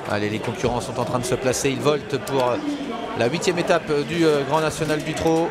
Allez, les concurrents sont en train de se placer. Ils voltent pour la 8e étape du Grand National du Trot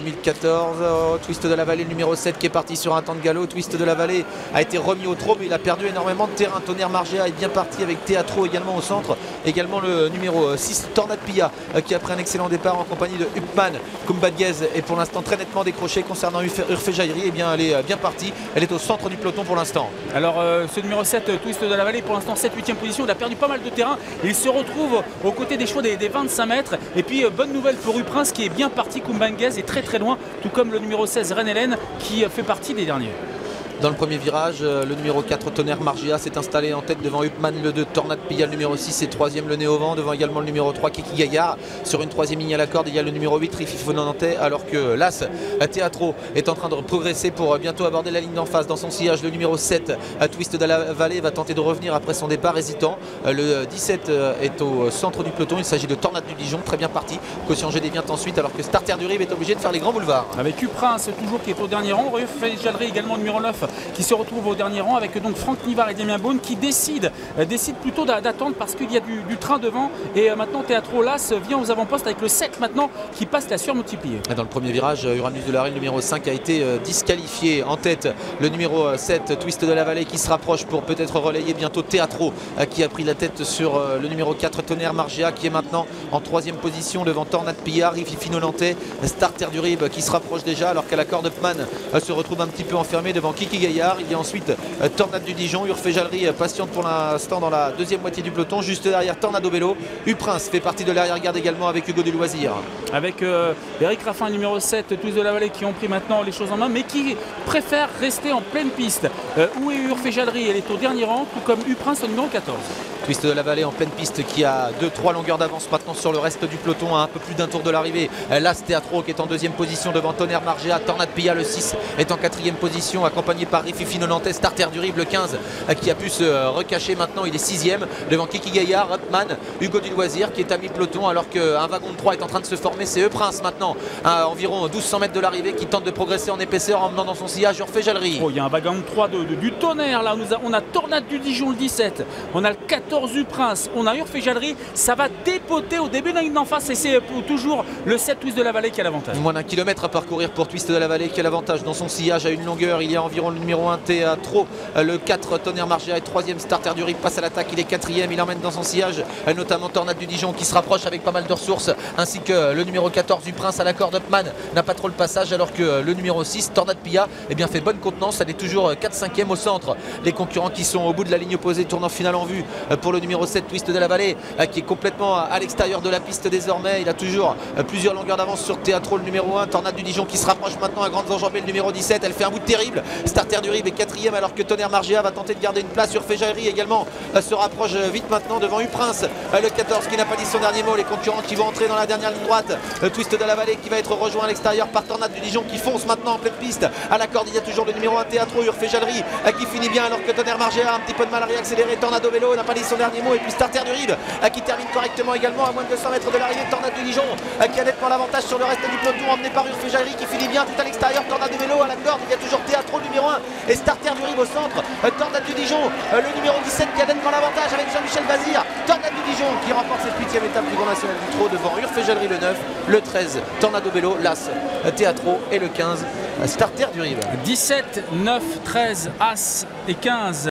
2014. Twist de la Vallée, le numéro 7 qui est parti sur un temps de galop. Twist de la Vallée a été remis au trot, mais il a perdu énormément de terrain. Tonnerre Margea est bien parti avec Teatro également au centre. Également le numéro 6, Tornade Pilla, qui a pris un excellent départ en compagnie de Hupman. Kumbadguez est pour l'instant très nettement décroché. Concernant Urfe Jairi, eh bien, elle est bien partie. Elle est au centre du peloton pour l'instant. Alors ce numéro 7, Twist de la Vallée, pour l'instant 7-8e position. Il a perdu pas mal de terrain. Il se retrouve aux côtés des chevaux des 25 mètres. Et puis bonne nouvelle pour Uprince qui est bien parti. Kumbadguez est très loin, tout comme le numéro 16, Reine Hélène, qui fait partie des derniers. Dans le premier virage, le numéro 4, Tonnerre Margea, s'est installé en tête devant Hupman, le 2, Tornade Pilla, le numéro 6 et 3e, le nez au vent, devant également le numéro 3, Kiki Gaillard. Sur une 3e ligne à la corde, il y a le numéro 8, Rififi Nantais, alors que l'As, Teatro, est en train de progresser pour bientôt aborder la ligne d'en face. Dans son sillage, le numéro 7, Twist de la Vallée, va tenter de revenir après son départ hésitant. Le 17 est au centre du peloton, il s'agit de Tornade du Dijon, très bien parti. Quotient GD vient ensuite, alors que Starter du Rib est obligé de faire les grands boulevards. Avec Uprince toujours qui est au dernier rang, Ruff Jallery également numéro 9 qui se retrouve au dernier rang, avec donc Franck Nivard et Damien Beaune qui décident plutôt d'attendre parce qu'il y a du train devant. Et maintenant Teatro Las vient aux avant-postes avec le 7 maintenant qui passe la surmultipliée. Dans le premier virage, Uranus de la Reine, le numéro 5, a été disqualifié. En tête, le numéro 7, Twist de la Vallée, qui se rapproche pour peut-être relayer bientôt Teatro, qui a pris la tête sur le numéro 4, Tonnerre Margea, qui est maintenant en 3e position devant Tornade Pilla, Rififi Nantais, Starter du Rib qui se rapproche déjà, alors qu'à la corde Upman se retrouve un petit peu enfermé devant Kiki Gaillard. Il y a ensuite Tornade du Dijon, Urfe Jallery patiente pour l'instant dans la 2e moitié du peloton, juste derrière Tornado Bello. Uprince fait partie de l'arrière-garde également avec Hugo du Loisir. Avec Eric Raffin numéro 7, Twist de la Vallée qui ont pris maintenant les choses en main, mais qui préfèrent rester en pleine piste. Où est Urfe Jallery? Elle est au dernier rang, tout comme Uprince au numéro 14. Twist de la Vallée en pleine piste qui a 2-3 longueurs d'avance maintenant sur le reste du peloton, à un peu plus d'un tour de l'arrivée. L'As Teatro qui est en 2e position devant Tonnerre Margea. Tornade Pilla, le 6, est en 4e position accompagné par Rififi Nantais. Starter du Rib, le 15, qui a pu se recacher maintenant. Il est 6e devant Kiki Gaillard, Upman, Hugo du Loisir qui est à mi-peloton, alors qu'un wagon de 3 est en train de se former. C'est Uprince maintenant à environ 1200 mètres de l'arrivée qui tente de progresser en épaisseur en menant dans son sillage Urfe Jallery. Il y a un wagon de 3 du Tonnerre là. On a Tornade du Dijon le 17, on a le 14 Uprince, on a Urfe Jallery. Ça va dépoter au début de la ligne d'en face et c'est toujours le 7 Twist de la Vallée qui a l'avantage. Moins d'un kilomètre à parcourir pour Twist de la Vallée qui a l'avantage dans son sillage à une longueur. Il y a environ le numéro 1 Teatro, le 4 Tonnerre Margea est 3e. Starter du Rib passe à l'attaque, il est 4e. Il emmène dans son sillage notamment Tornade du Dijon qui se rapproche avec pas mal de ressources, ainsi que le numéro 14 du Prince à la corde. Upman n'a pas trop le passage, alors que le numéro 6 Tornade Pilla fait bonne contenance. Elle est toujours 4-5e au centre. Les concurrents qui sont au bout de la ligne opposée, tournant finale en vue pour le numéro 7 Twist de la Vallée, qui est complètement à l'extérieur de la piste désormais. Il a toujours plusieurs longueurs d'avance sur Teatro, le numéro 1. Tornade du Dijon qui se rapproche maintenant à grandes enjambées, le numéro 17. Elle fait un bout terrible. Starter du Rib est 4e, alors que Tonnerre Margea va tenter de garder une place. Urfe Jallery également se rapproche vite maintenant devant Uprince, le 14 qui n'a pas dit son dernier mot. Les concurrents qui vont entrer dans la dernière ligne droite, Twist de la Vallée qui va être rejoint à l'extérieur par Tornade du Dijon qui fonce maintenant en pleine piste. À la corde, il y a toujours le numéro 1 Teatro, Urfe Jallery qui finit bien, alors que Tonnerre Margea a un petit peu de mal à réaccélérer. Tornado Bello n'a pas dit son dernier mot, et puis Starter du Rib qui termine correctement également à moins de 200 mètres de l'arrivée. Tornade du Dijon qui a nettement l'avantage sur le reste du peloton, emmené par Urfe Jallery qui finit bien tout à l'extérieur. Tornado Bello à la corde, il y a toujours Teatro, le numéro 1, et Starter du Rib au centre. Tornade du Dijon, le numéro 17 qui a nettement l'avantage avec Jean-Michel Bazir. Tornade du Dijon qui remporte cette 8e étape du Grand National du Trot devant Urfe Jallery, le 9, le 13 Tornado Bello, l'As Teatro et le 15 Starter du Rib. 17, 9, 13, As et 15.